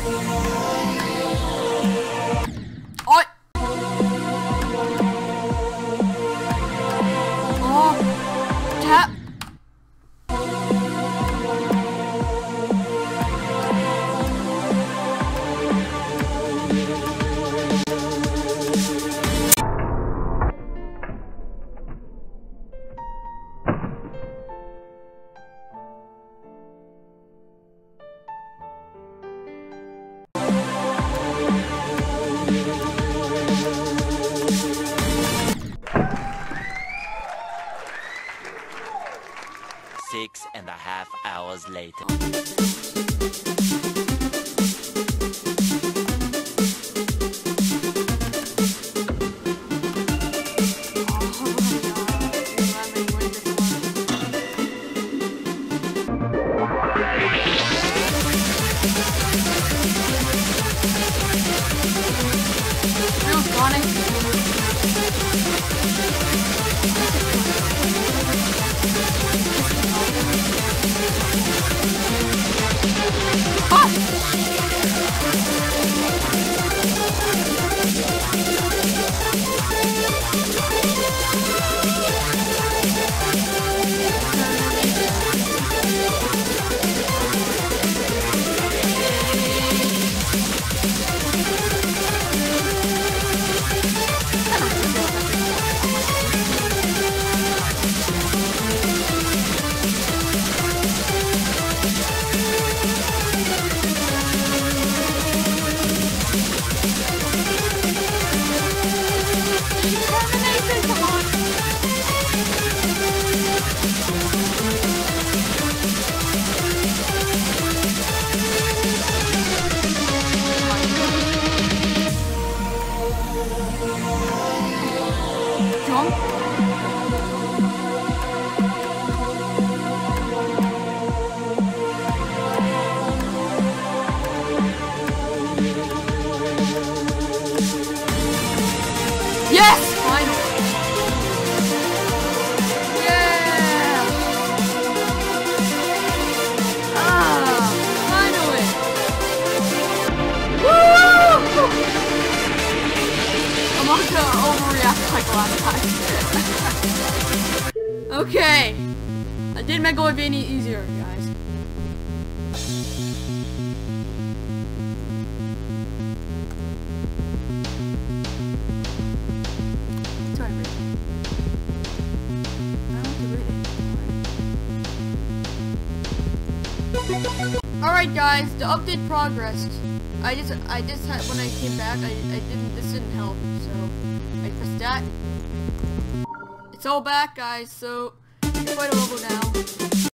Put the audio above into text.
Oh! Oh! Tap! Six and a half hours later. Yes! Finally! Yeah! Ah! Finally! Woo! I'm not gonna overreact like last time. Okay. I did Megalovania easier, guys. Alright guys, the update progressed. I just had, when I came back, this didn't help, so I pressed that. It's all back guys, so you can fight a level now.